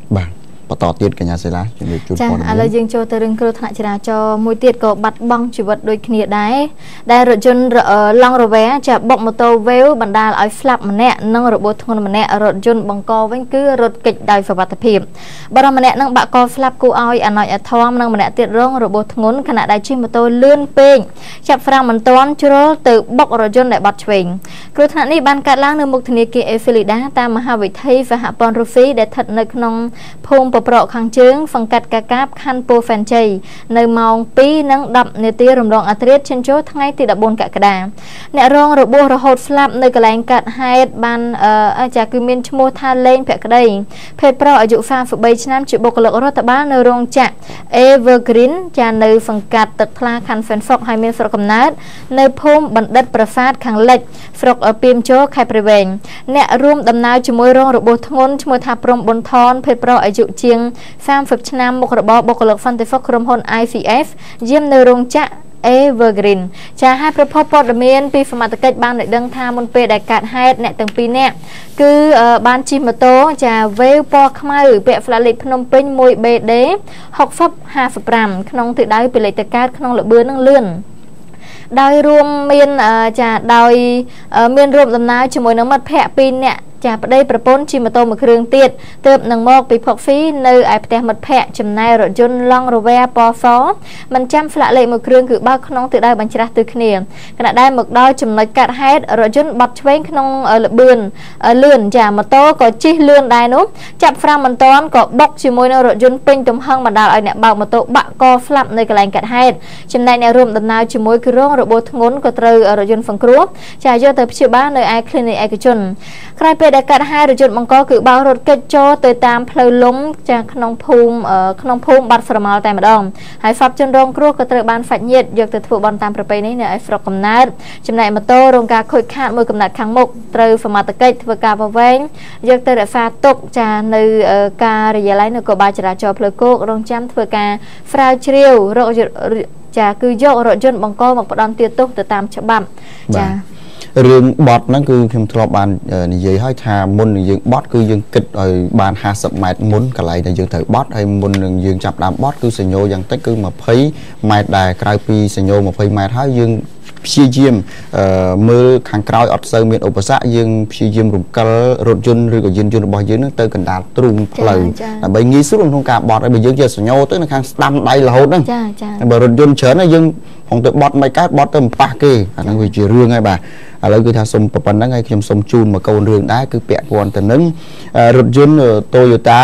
បាទបន្តទៀតកញ្ញាសេឡាជំរាបជូនព័ត៌មានឥឡូវយើងចូលទៅរឿងគ្រោះថ្នាក់ចរាចរណ៍មួយទៀតក៏បាត់បង់ជីវិតដូចគ្នាដែរដែលរថយន្តឡង់រ៉ូវែចាបុកម៉ូតូវេវបណ្ដាលឲ្យស្លាប់ម្នាក់និងរបួសធ្ងន់ម្នាក់រថយន្តបង្កវិញគឺរត់គេចដោយសុវត្ថិភាពបរិមម្នាក់នឹងបាក់កស្លាប់គួរឲ្យអាណត្តិអាធមនិងម្នាក់ទៀតរងរបួសធ្ងន់ខណៈដែលជិះម៉ូតូលឿនពេកចាប់ហ្វ្រាំងមិនទាន់ជ្រុលទៅបុករថយន្តដែលបាត់ឆ្វេងគ្រោះថ្នាក់នេះបានកើតឡើងនៅមុខធនាគារអេហ្វីលីដាតាមមហាវិថីសហព័ន្ធរូហ្វីដែលស្ថិតនៅក្នុងភូមិប្រកខាងជើងសង្កាត់កាកាបខណ្ឌពោធិ៍ហ្វេនជ័យនៅម៉ោង 2:10 នាទីរំលងអត្រាឈានចូលថ្ងៃទី 14 កក្កដាអ្នករងរបួសរហូតស្លាប់នៅកន្លែងកើតហេតុបានចាគឺមានឈ្មោះថាលេងភក្តីភេទប្រុសអាយុ33ឆ្នាំជាបុគ្គលិករដ្ឋបាលនៅរោងចក្រ Evergreen ចានៅសង្កាត់ទឹកថ្លាខណ្ឌហ្វេនហ្វុកហើយមានស្រុកកំណើតនៅភូមិបណ្ឌិតប្រាសាទខាងលិចស្រុកពីមជោខេត្តព្រៃវែងអ្នករួមដំណើរជាមួយរងរបួសធ្ងន់ឈ្មោះថាព្រំប៊ុនថនភេទប្រុសអាយុជាង30 ឆ្នាំមុខរបរបុគ្គលិកសន្តិសុខក្រុមហ៊ុន ICF យាមនៅរោងចក្រ Evergreen ចាហើយប្រភពព័ត៌មានពីសមត្ថកិច្ចបានដឹងថាមុនពេលដែលកើតហេតុអ្នកទាំងពីរនាក់គឺបានជិះម៉ូតូចាវេវពណ៌ខ្មៅពាក់ផ្លាកលេខភ្នំពេញ 1BD 6055ក្នុងទិសដៅពីលេខតកើតក្នុងល្បឿននឹងលឿនដោយរួមមានដោយមានរួមដំណើរជាមួយនឹងមិត្តភ័ក្តិ2នាក់ចាប្តីប្រពន្ធជិះម៉ូតូមួយគ្រឿងទៀតទើបនឹងមកពីផុកហ្វីនៅឯផ្ទះមិត្តភ័ក្តិចំណែករថយន្តឡង់រ៉ូវែពណ៌សមិនចាំស្លាកលេខមួយគ្រឿងគឺបើកក្នុងទិសដៅបញ្ច្រាស់ទៅគ្នាខណៈដែលមកដល់ចំណុចកាត់ហេតុរថយន្តបាត់ឆ្វេងក្នុងល្បឿនលឿនចាម៉ូតូក៏ជិះលឿនដែរនោះចាប់ហ្វ្រាំងមិនទាន់ក៏បុកជាមួយនឹងរថយន្តពេញទំហឹងបណ្ដាលឲ្យអ្នកបើកម៉ូតូបាក់កស្លាប់នៅកន្លែងកាត់ហេតុចំណែកអ្នករួមដំណើរជាមួយគឺរងរបួសធ្ងន់ក៏ត្រូវរថយន្តសង្គ្រោះចាយកទៅព្យាបាលនៅឯ clinic ឯកជនក្រោយពេលដែលកាត់ហេតុរថយន្តបង្កគឺបើករថកិច្ចចូលទៅតាមផ្លូវលំចាក្នុងភូមិបាត់ស្រមោលតែម្ដងហើយសពជនរងគ្រោះក៏ត្រូវបានហ្វាច់ញាតយកទៅធ្វើបន់តាមប្រពៃណីនៅឯស្រុកកំណើតចំណែកម៉ូតូរងការខូចខាតមួយកំណាត់ខាងមុខត្រូវសមត្ថកិច្ចធ្វើការវវែងយកទៅរក្សាទុកចានៅការិយាល័យនគរបាលចរាចរណ៍ផ្លូវគោករងចាំធ្វើការស្រាវជ្រាវរកចាគឺយករថយន្តបង្កមកផ្ដន់ទាទោសទៅតាមច្បាប់ចារឿងបត់ហ្នឹងគឺខ្ញុំធ្លាប់បាននិយាយឲ្យថាមុននឹងយើងបត់គឺយើងគិតឲ្យបាន50 ម៉ែត្រមុនកន្លែងដែលយើងត្រូវបត់ហើយមុននឹងយើងចាប់ដើមបត់គឺសញ្ញោយ៉ាងតិចគឺ20 ម៉ែត្រដែរក្រៅពីសញ្ញោ20 ម៉ែត្រហើយយើងព្យាយាមមើលខាងក្រោយអត់សូវមានឧបសគ្គយើងព្យាយាមរំកិលរថយន្តឬក៏យានយន្តរបស់យើងនឹងទៅកណ្ដាលទ្រូងផ្លូវដើម្បីងាយស្រួលក្នុងការបត់ហើយបើយើងជាសញ្ញោទៅនៅខាងស្ដាំដៃរហូតហ្នឹងចាបើរថយន្តច្រើនយើងហងទៅបត់មិនកើតបត់ទៅមិនប៉ះគេអាហ្នឹងវាជារឿងហើយបាទឥឡូវគឺថាសុំប៉ុណ្្នឹងហើយខ្ញុំសុំជូនមកកូនរឿងដែរគឺពាក់ព័ន្ធទៅនឹងរថយន្ត Toyota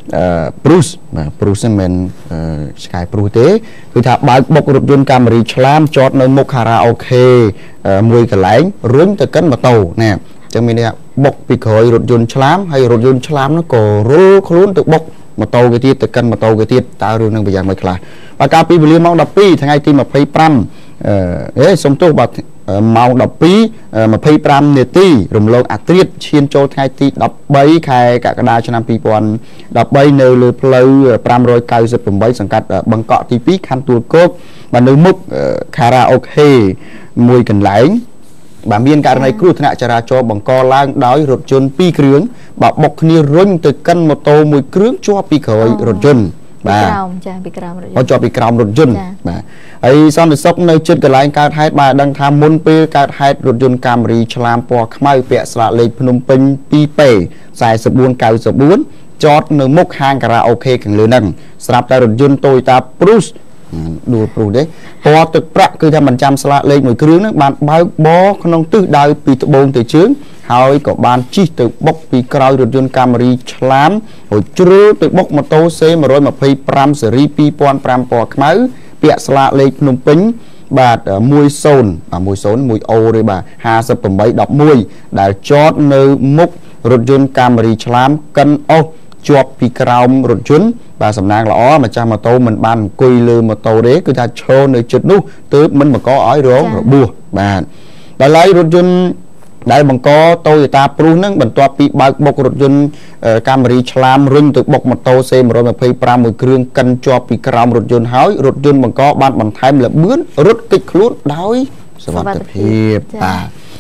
Prius បាទ Prius មិនឆ្កែ Prius ទេគឺថាបើកបុករថយន្តកាមេរីឆ្លាមចតនៅមុខខារ៉ាអូខេមួយកន្លែងរុញទៅកាន់ម៉ូតូណាអញ្ចឹងមានន័យថាបុកពីក្រោយរថយន្តឆ្លាមហើយរថយន្តឆ្លាមនោះក៏រុលខ្លួនទៅបុកម៉ូតូគេទៀតទៅកាន់ម៉ូតូគេទៀតតើរឿងនឹងប្រយ៉ាងម៉េចខ្លះបាទកាលពីវេលាម៉ោង 12 ថ្ងៃទី 25សុំទោសបាទម៉ោង 12:25 នាទីរំលងអត្រាឈានចូលថ្ងៃទី 13 ខែកក្កដាឆ្នាំ 2013 នៅលើផ្លូវ 598 សង្កាត់បឹងកក់ទី 2 ខណ្ឌទួលគោកបាទនៅមុខខារ៉ាអូខេមួយកន្លែងបាទមានករណីគ្រោះថ្នាក់ចរាចរណ៍បង្កឡើងដោយរថយន្ត2គ្រឿងបាទបុកគ្នារុញទៅកាន់ម៉ូតូមួយគ្រឿងជាប់ពីក្រោយរថយន្តបាទពីក្រោមរថយន្តជាប់ពីក្រោមរថយន្តបាទហើយសន្តិសុខនៅជិតកន្លែងកើតហេតុបាទដឹងថាមុនពេលកើតហេតុរថយន្តកាមេរីឆ្លាមពណ៌ខ្មៅពាក់ស្លាកលេខភ្នំពេញ 2P 4494 ចតនៅមុខហាងការ៉ាអូខេខាងលើហ្នឹងស្រាប់តែរថយន្ត Toyota Prius ដួលព្រុសទេពណ៌ទឹកប្រាក់គឺថាមិនចាំស្លាកលេខមួយគ្រឿងហ្នឹងបានបើកបរក្នុងទិសដៅពីត្បូងទៅជើងហើយក៏បានជិះទៅបុកពីក្រោយរថយន្តកាមេរីឆ្លាមហើយជ្រុលទៅបុកម៉ូតូ C125 ស៊េរី 2005 ពណ៌ខ្មៅពាក់ស្លាកលេខភ្នំពេញបាទ10 អូទេបាទ5811ដែលចតនៅមុខរថយន្តកាមេរីឆ្លាមកិនអុសជាប់ពីក្រោមរថយន្តបាទសំណាងល្អម្ចាស់ម៉ូតូមិនបានអង្គុយលើម៉ូតូទេគឺថាឈរនៅជិតនោះទើបមិនបង្កឲ្យរងរបួសបាទដល់ហើយរថយន្តដែលបង្ក Toyota Prius ហ្នឹងបន្ទាប់ពីបើកបុករថយន្តកាមេរីឆ្លាមរុញទៅបុកម៉ូតូ C125 មួយគ្រឿងកិនជាប់ពីក្រោមរថយន្តហើយរថយន្តបង្កបានបន្ថែមល្បឿនរត់គេចខ្លួនដោយសុវត្ថិភាពបាទ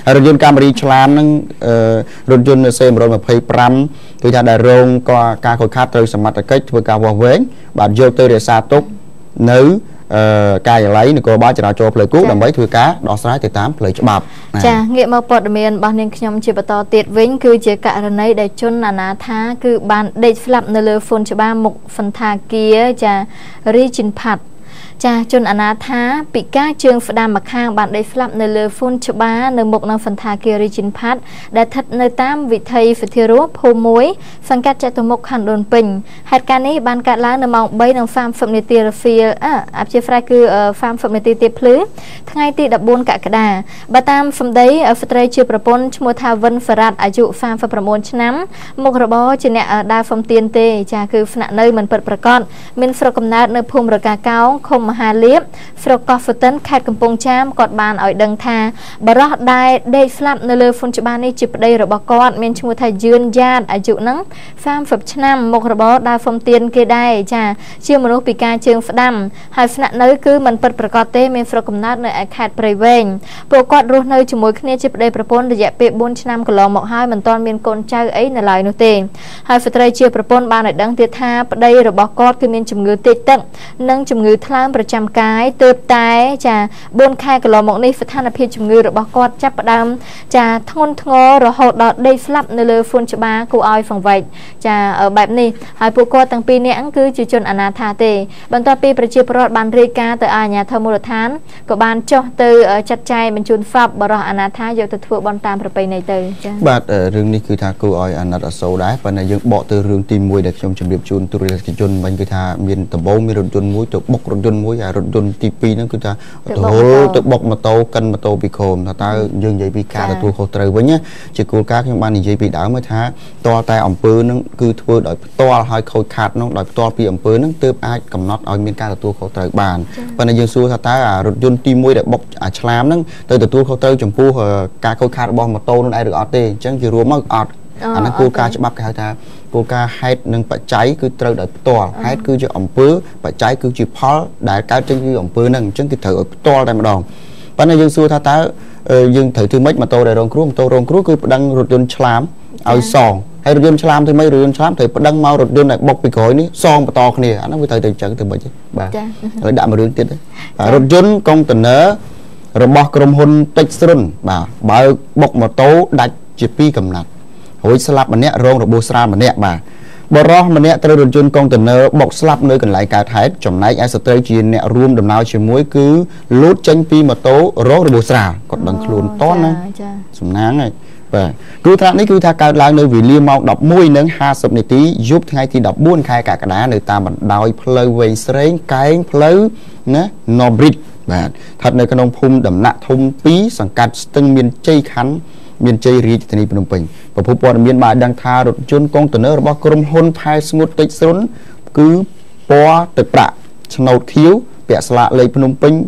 រថយន្តកាមេរីឆ្លាមហ្នឹងរថយន្ត C125 គឺថាដែលរងការខូចខាតត្រូវសមត្ថកិច្ចធ្វើការវាស់វែងបាទយកទៅរក្សាទុកនៅការិយាល័យនគរបាលចរាចរណ៍ផ្លូវគោកដើម្បីធ្វើការដោះស្រាយទៅតាមផ្លូវច្បាប់ចាងាកមកព័ត៌មានរបស់នាងខ្ញុំជាបន្តទៀតវិញគឺជាករណីដែលជនអនាថាគឺបានដេកស្លាប់នៅលើហ្វូនច្បារមុខសន្តាគារចារីជីនផាត់ចាជនអនាថាពិការជើងស្ដាំម្ខាងបានដេកស្លាប់នៅលើហ្វូនច្បារនៅមុខនឹងសន្តាគាររីជីនផាត់ដែលស្ថិតនៅតាមវិថីវិទ្យារស់ភូមិ1សង្កាត់ចតុមុខខណ្ឌដូនពេញហេតុការណ៍នេះបានកើតឡើងនៅម៉ោង 3:30 នាទីរសៀលអព្យាស្រ័យគឺ30 នាទីទៀតភ្លឺថ្ងៃទី 14 កក្កដាបើតាមសម្ដីស្ត្រីជាប្រពន្ធឈ្មោះថាវិនសារ៉ាត់អាយុ 39 ឆ្នាំមុខរបរជាអ្នកដើរហ្វឹមទៀនទេចាគឺស្នាក់នៅមិនពិតប្រាកដមានស្រុកកំណើតនៅភូមិរកាកោងឃុំមហាលៀបស្រុកកោះហ្វតិនខេត្តកំពង់ចាមគាត់បានឲ្យដឹងថាបរិះដែលដេកស្លាប់នៅលើហ្វុនច្បារនេះជាប្តីរបស់គាត់មានឈ្មោះថាយឿនយ៉ាតអាយុនឹង30ឆ្នាំមុខរបរដើរហ្វឹមទៀនគេដែរចាជាមនុស្សពិការជើងស្ដាំហើយស្នាក់នៅគឺមិនពិតប្រាកដទេមានស្រុកកំណើតនៅឯខេត្តព្រៃវែងពួកគាត់រស់នៅជាមួយគ្នាជាប្តីប្រពន្ធរយៈពេល4ឆ្នាំកន្លងមកហើយមិនទាន់មានកូនចៅអីនៅឡើយនោះទេហើយស្ត្រីជាប្រពន្ធបានឲ្យដឹងទៀតថាប្តីរបស់គាត់គឺមានជំងឺតិចទឹកនិងជំងឺថ្លើមប្រចាំកាយទើបតែចា4ខែកន្លងមកនេះស្ថានភាពជំងឺរបស់គាត់ចាប់ផ្ដើមចាធ្ងន់ធ្ងររហូតដល់ដេកស្លាប់នៅលើហ្វូនច្បារគួរឲ្យសង្វេគចាបែបនេះហើយពួកគាត់ទាំងពីរនាក់គឺជាជនអនាថាទេបន្ទាប់ពីប្រជាពលរដ្ឋបានរាយការណ៍ទៅអាជ្ញាធរមូលដ្ឋានក៏បានចុះទៅចាត់ចែងបញ្ជូនសពបរិះអនាថាយកទៅធ្វើបន់តាមប្រពៃណីទៅចាបាទរឿងនេះគឺថាគួរឲ្យអាណិតអាសូរដែរប៉ុន្តែយើងបកទៅរឿងទី1ដែលខ្ញុំជម្រាបជូនទូរទស្សនិកជនមិញគឺថាមានដំបូងមានរថយន្តមួយទៅបុករថយន្តមួយហើយរថយន្តទី2ហ្នឹងគឺថាទៅបុកម៉ូតូកិនម៉ូតូពីក្រោមថាតើយើងនិយាយពីការទទួលខុសត្រូវវិញជាគោលការណ៍ខ្ញុំបាននិយាយពីដើមថាតលតែអំពើហ្នឹងគឺធ្វើដោយផ្ទាល់ហើយខូចខាតនោះដោយផ្ទាល់ពីអំពើហ្នឹងទើបអាចកំណត់ឲ្យមានការទទួលខុសត្រូវបានប៉ុន្តែយើងសួរថាតើរថយន្តទី1ដែលបុកឆ្លាមហ្នឹងទៅទទួលខុសត្រូវចំពោះការខូចខាតរបស់ម៉ូតូនោះឯងឬអត់ទេអញ្ចឹងជារួមមកអត់អាហ្នឹងគោលការណ៍ច្បាប់គេហៅថាគោលការណ៍ហេតុនិងបច្ច័យគឺត្រូវដោយផ្ទាល់ហេតុគឺជាអំពើបច្ច័យគឺជាផលដែលកើតចេញពីអំពើហ្នឹងអញ្ចឹងគឺត្រូវឲ្យផ្ទាល់តែម្ដងប៉ុន្តែយើងសួរថាតើយើងត្រូវធ្វើម៉េចម៉ូតូដែលរងគ្រោះគឺប្តឹងរថយន្តឆ្លាមឲ្យសងហើយរថយន្តឆ្លាមធ្វើម៉េចរថយន្តឆ្លាមត្រូវប្តឹងមករថយន្តដែលបុកពីក្រោយនេះសងបន្តគ្នាអាហ្នឹងវាត្រូវតែអញ្ចឹងទៅមិនទេបាទហើយដាក់មួយរឿងទៀតរថយន្តកុងតឺន័ររបស់ក្រុមហ៊ុនតិចស្រុនបាទបើបុកម៉ូតូដាច់ជា2កំណាត់រួចស្លាប់ម្នាក់រងរបួសស្រាលម្នាក់បាទបរិះម្នាក់ត្រូវរថយន្តកុងតឺន័របុកស្លាប់នៅកន្លែងកើតហេតុចំណែកឯស្ត្រីជាអ្នករួមដំណើរជាមួយគឺលូតចេញពីម៉ូតូរងរបួសស្រាលគាត់ដឹងខ្លួនតណាសំណាងហើយបាទគ្រោះថ្នាក់នេះគឺថាកើតឡើងនៅវេលាម៉ោង 11:50 នាទីយប់ថ្ងៃទី14 ខែកក្កដានៅតាមបណ្ដោយផ្លូវវែងស្រេងកែងផ្លូវណា Nobridge បាទស្ថិតនៅក្នុងភូមិដំណាក់ធំ2សង្កាត់ស្ទឹងមានជ័យខណ្ឌមានជ័យរាជធានីភ្នំពេញប្រភពព័ត៌មានបានដឹងថារថយន្តកុងតឺន័ររបស់ក្រុមហ៊ុនផែស្ងួតតិចស្រុនគឺពណ៌ទឹកប្រាក់ឆ្នោតខៀវពាក់ស្លាកលេខភ្នំពេញ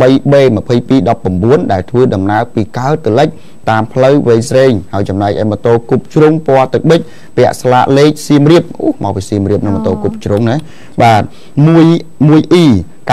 3B2219 ដែលធ្វើដំណើរពីកើតទៅលិចតាមផ្លូវវែងស្រេងហើយចំណែកឯម៉ូតូគប់ជ្រុងពណ៌ទឹកប៊ិចពាក់ស្លាកលេខសៀមរាបមកពីសៀមរាបនៅម៉ូតូគប់ជ្រុងណាបាទ1E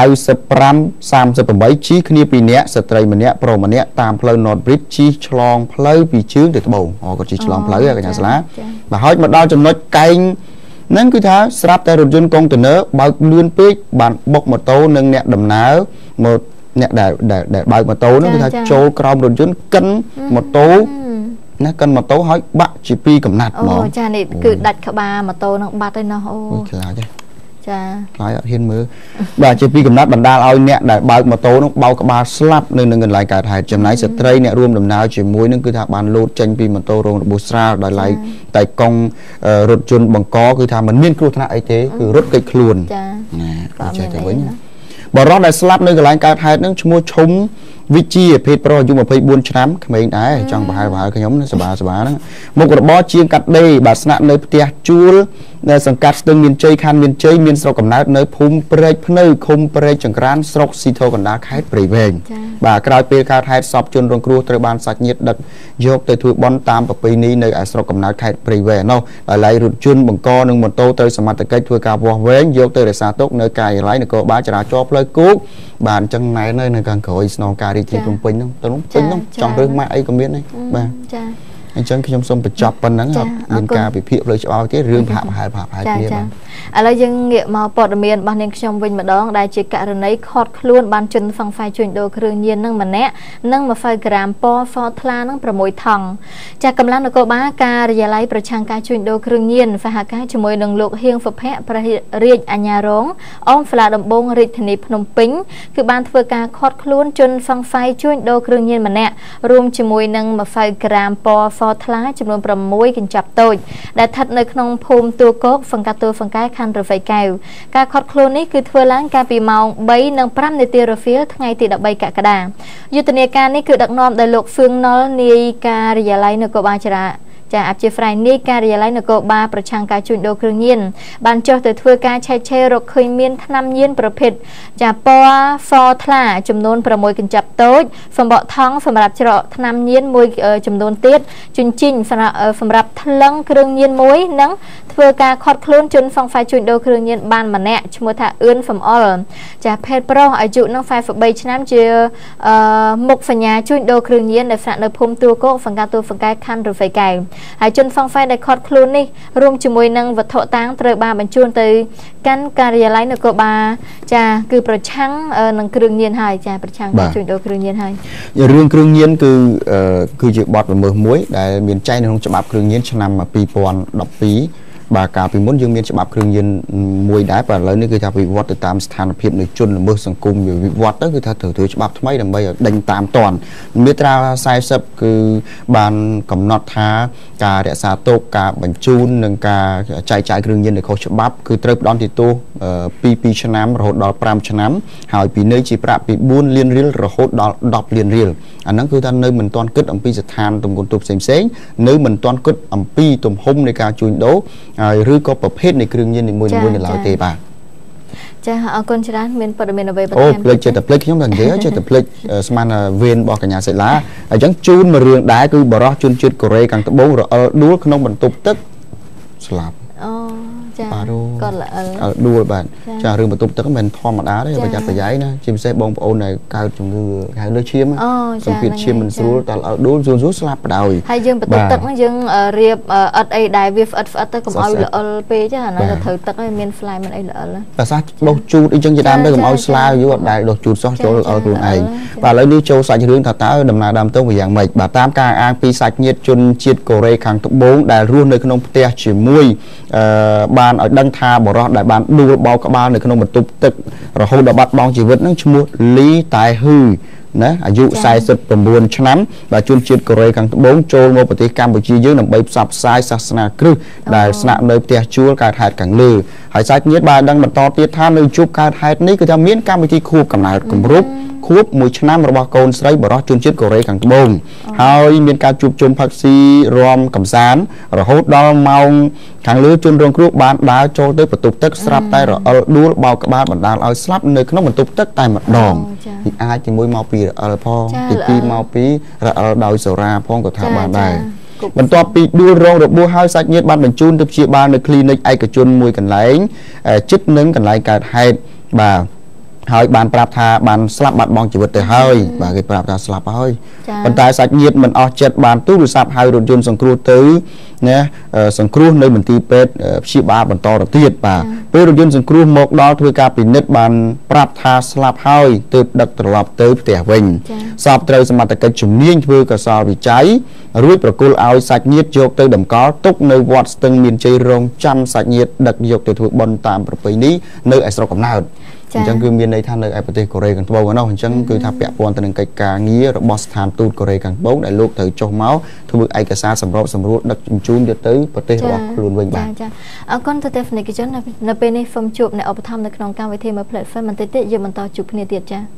9538ជិះគ្នាពីរនាក់ស្ត្រីម្នាក់ប្រុសម្នាក់តាមផ្លូវ North Bridge ជិះឆ្លងផ្លូវពីជើងទៅត្បូងគាត់ជិះឆ្លងផ្លូវកញ្ញាសាឡាបាទហើយមកដល់ចំណុចកែងហ្នឹងគឺថាស្រាប់តែរថយន្តកុងតឺន័របើកលឿនពេកបានបុកម៉ូតូនិងអ្នកដំណើរមកអ្នកដែលបើកម៉ូតូហ្នឹងគឺថាចូលក្រោមរថយន្តកិនម៉ូតូណាកិនម៉ូតូហើយបាក់ជា2កំណាត់ហ្មងចានេះគឺដាច់ក្បាលម៉ូតូនឹងបាត់ហើយណោះអូខ្លាចចាខ្លាចអត់ហ៊ានមើលបាទជា2កំណាត់បណ្ដាលឲ្យអ្នកដែលបើកម៉ូតូនោះបោកក្បាលស្លាប់នៅនឹងកន្លែងកើតហេតុចំណែកស្ត្រីអ្នករួមដំណើរជាមួយនឹងគឺថាបានលោតចេញពីម៉ូតូរងរបួសស្រាលដោយឡែកតែកង់រថយន្តបង្កគឺថាมันមានគ្រោះថ្នាក់អីទេគឺរត់គេចខ្លួនចាណាចេះទៅវិញបរិះដែលស្លាប់នៅកន្លែងកើតហេតុនឹងឈ្មោះឈុំវិជាភេទប្រុសអាយុ24ឆ្នាំក្មេងដែរចង់ប្រហែលខ្ញុំសបាហ្នឹងមុខរបរជាងកាត់ដេរបាទស្នាក់នៅផ្ទះជួលនៅសង្កាត់ស្ទឹងមានជ័យខណ្ឌមានជ័យមានស្រុកកំណើតនៅភូមិព្រែកភ្នៅឃុំព្រែកចង្ក្រានស្រុកស៊ីធរកណ្ដាលខេត្តព្រៃវែងបាទក្រោយពេលកើតហេតុសពជនរងគ្រោះត្រូវបានសាច់ញាតិដឹកយកទៅធ្វើបន់តាមប្រពៃណីនៅឯស្រុកកំណើតខេត្តព្រៃវែងនោះដោយឡែករថយន្តបង្កនិងម៉ូតូត្រូវសមត្ថកិច្ចធ្វើការវាស់វែងយកទៅរក្សាទុកនៅការិយាល័យនគរបាលចរាចរណ៍ផ្លូវគោកបាទអញ្ចឹងណែនៅខាងក្រោយស្នងការរីជាភ្នំពេញហ្នឹងទៅពេញហ្នឹងចង់រើសម៉ាក់អីក៏មានដែរបាទចាអញ្ចឹងខ្ញុំសូមបញ្ចប់ប៉ុណ្ណឹងអត់មានការវិភាគផ្លូវច្បាប់ទេរឿងប្រហែលគ្នាបាទឥឡូវយើងងាកមកព័ត៌មានរបស់នាងខ្ញុំវិញម្ដងដែលជាករណីខត់ខ្លួនបានជន់ហ្វឹងហ្វាយជួញដូរគ្រឿងញៀននឹងម្នាក់និង20ក្រាមពណ៌ហ្វថ្លានឹង6ថង់ចាកម្លាំងនគរបាលការិយាល័យប្រឆាំងការជួញដូរគ្រឿងញៀនសហការជាមួយនឹងលោកហៀងសុភ័ក្រព្រះរាជអាជ្ញារងអមស្លាដំបងរាជធានីភ្នំពេញគឺបានធ្វើការខត់ខ្លួនជន់ហ្វឹងហ្វាយជួញដូរគ្រឿងញៀនម្នាក់រួមជាមួយនឹង20ក្រាមពណ៌ហ្វថ្លាចំនួន6កញ្ចប់តូចដែលស្ថិតនៅក្នុងភូមិទួលគោកសង្កាត់ទួលសង្កែខណ្ឌរវៃកែវការខត់ខ្លួននេះគឺធ្វើឡើងកាលពីម៉ោង 3:05 នាទីរសៀលថ្ងៃទី13កក្កដាយុទ្ធនាការនេះគឺដឹកនាំដោយលោកហ្វឿងណុលនាយការិយាល័យនគរបាលចរាចាអភិប្រាយនាយការិយាល័យនគរបាលប្រឆាំងការជួញដូរគ្រឿងញៀនបានចុះទៅធ្វើការឆែកឆេររកឃើញមានថ្នាំញៀនប្រភេទចាពណ៌ហ្វថ្លាចំនួន6កញ្ចប់តូចសម្បកថង់សម្រាប់ច្រកថ្នាំញៀនមួយចំនួនទៀតជញ្ជីងសម្រាប់ថ្លឹងគ្រឿងញៀនមួយនិងធ្វើការខត់ខ្លួនជនហ្វឹងហ្វាយជួញដូរគ្រឿងញៀនបានម្នាក់ឈ្មោះថាអឿនសំអល់ចាភេទប្រុសអាយុនឹង43ឆ្នាំជាមុខសញ្ញាជួញដូរគ្រឿងញៀនដែលស្នាក់នៅភូមិទួលគោកសង្កាត់ទួលសង្កែខណ្ឌរវៃកែវហើយជនហ្វឹងហ្វាយដែលខត់ខ្លួននេះរួមជាមួយនឹងវត្ថុតាងត្រូវបានបញ្ជូនទៅកាន់ការិយាល័យនគរបាលចាគឺប្រឆាំងនឹងគ្រឿងញៀនហើយចាប្រឆាំងជួយដូរគ្រឿងញៀនហើយរឿងគ្រឿងញៀនគឺជាបទល្មើសមួយដែលមានចែងនៅក្នុងច្បាប់គ្រឿងញៀនឆ្នាំ2012បាទកាលពីមុនយើងមានច្បាប់គ្រឿងញៀនមួយដែរតែឥឡូវនេះគឺថាវិវត្តទៅតាមស្ថានភាពនៃជនល្មើសសង្គមវាវិវត្តទៅគឺថាត្រូវធ្វើច្បាប់ថ្មីដើម្បីឲ្យដេញតាមតាន់មាត្រា40គឺបានកំណត់ថាការរក្សាទុកការបញ្ជូននិងការចែកចាយគ្រឿងញៀនដែលខុសច្បាប់គឺត្រូវផ្ដន្ទាទោសពី2ឆ្នាំរហូតដល់5ឆ្នាំហើយពីនៃជាប្រាក់ពី4លានរៀលរហូតដល់10លានរៀលអាហ្នឹងគឺថានៅមិនទាន់គិតអំពីស្ថានទម្ងន់ទោសផ្សេងៗនៅមិនទាន់គិតអំពីទំហំនៃការជួញដូរឬក៏ប្រភេទនៃគ្រឿងញៀននីមួយៗនៅឡើយទេបាទចាអរគុណច្រើនមានព័ត៌មានអ្វីបន្ថែមអូភ្លេចចិត្តតែភ្លេចខ្ញុំតែនិយាយចិត្តតែភ្លេចស្មានវេនរបស់កញ្ញាសេឡាអញ្ចឹងជូនមួយរឿងដែរគឺបរិសុទ្ធជនជាតិកូរ៉េខាងត្បូងរអិលដួលក្នុងបន្ទប់ទឹកស្លាប់អូចាគាត់ល្អិលដួលបាទចារឿងបន្ទប់ទឹកមិនធម្មតាទេប្រយ័ត្នប្រយែងណាជាពិសេសបងប្អូនដែលកើតជំងឺហៅលើឈាមសម្ពាធឈាមមិនស្រួលតែល្អិលដួលស្រួលស្លាប់បដ ாய் ហើយយើងបន្ទប់ទឹកហ្នឹងយើងរៀបអត់អីដែលវាផ្អិតទៅកុំឲ្យល្អិលពេកចាអានោះទៅត្រូវទឹកហើយមានផ្លែមិនអីល្អិលតែសាដុសជូតអីចឹងជាដើមទៅកុំឲ្យស្លាវយូរអត់ដែលដុសជូតសោះចូលល្អិលខ្លួនឯងបាទឥឡូវនេះចូលសាច់រឿងថាតើដំណើរដើមទៅវាយ៉ាងម៉េចបាទតាមការអាងពីសាច់ញាតិជនជាតិកូរ៉េខាងត្បូងដែលរស់នៅក្នុងផ្ទះជាមួយបានឲ្យដឹងថាបរិសុទ្ធដែលបានដួលបោកក្បាលនៅក្នុងបន្ទប់ទឹករហូតដល់បាត់បង់ជីវិតនឹងឈ្មោះលីតែហ៊ឺណាអាយុ49ឆ្នាំបាទជនជាតិកូរ៉េខាងត្បូងចូលមកប្រទេសកម្ពុជាយើងដើម្បីផ្សព្វផ្សាយសាសនាគ្រិស្តដែលស្នាក់នៅផ្ទះជួលកើតហេតុខាងលើហើយសាច់ញាតិបានដឹងបន្តទៀតថានៅជួបកើតហេតុនេះគឺថាមានកម្មវិធីខួបកំណើតគម្រប់ខួប1ឆ្នាំរបស់កូនស្រីបរិសុទ្ធជនជាតិកូរ៉េខាងត្បូងហើយមានការជួបជុំផឹកស៊ីរំកំសាន្តរហូតដល់ម៉ោងខាងលើជនរងគ្រោះបានដើរចូលទៅបន្ទប់ទឹកស្រាប់តែរអិលដួលបោកក្បាលបណ្ដាលឲ្យស្លាប់នៅក្នុងបន្ទប់ទឹកតែម្ដងទីអាចទី1មកពីរអិលផងទី2មកពីរអិលដោយសូរ៉ាផងក៏ថាបានដែរបន្ទាប់ពីដួលរងរបួសហើយសាច់ញាតិបានបញ្ជូនទៅព្យាបាលនៅគ្លីនិកឯកជនមួយកន្លែងជិតនឹងកន្លែងកើតហេតុបាទហើយបានប្រាប់ថាបានស្លាប់បាត់បង់ជីវិតទៅហើយបាទគេប្រាប់ថាស្លាប់ហើយប៉ុន្តែសាច់ញាតិមិនអស់ចិត្តបានទូរស័ព្ទហៅរថយន្តសង្គ្រោះទៅណាសង្គ្រោះនៅមន្ទីរពេទ្យព្យាបាលបន្តទៅទៀតបាទពេលរថយន្តសង្គ្រោះមកដល់ធ្វើការពិនិត្យបានប្រាប់ថាស្លាប់ហើយទើបដឹកត្រឡប់ទៅផ្ទះវិញសពត្រូវសមត្ថកិច្ចជំនាញធ្វើកសលវិច័យរួចប្រគល់ឲ្យសាច់ញាតិយកទៅតម្កល់ទុកនៅវត្តស្ទឹងមានជ័យរងចាំសាច់ញាតិដឹកយកទៅធ្វើបុណ្យតាមប្រពៃណីនៅឯស្រុកកំណើតអញ្ចឹងគឺមានន័យថានៅឯប្រទេសកូរ៉េខាងត្បូងហ្នឹងអញ្ចឹងគឺថាពាក់ព័ន្ធទៅនឹងកិច្ចការងាររបស់ស្ថានទូតកូរ៉េខាងត្បូងដែលលោកត្រូវចុះមកធ្វើឯកសារសម្របសម្រួលដឹកជញ្ជូនយកទៅប្រទេសរបស់ខ្លួនវិញបាទចាអរគុណទៅទស្សនិកជននៅពេលនេះសូមជួបអ្នកឧបត្ថម្ភនៅក្នុងកម្មវិធីមួយ platform បន្តិចទៀតយើងបន្តជួបគ្នាទៀតចា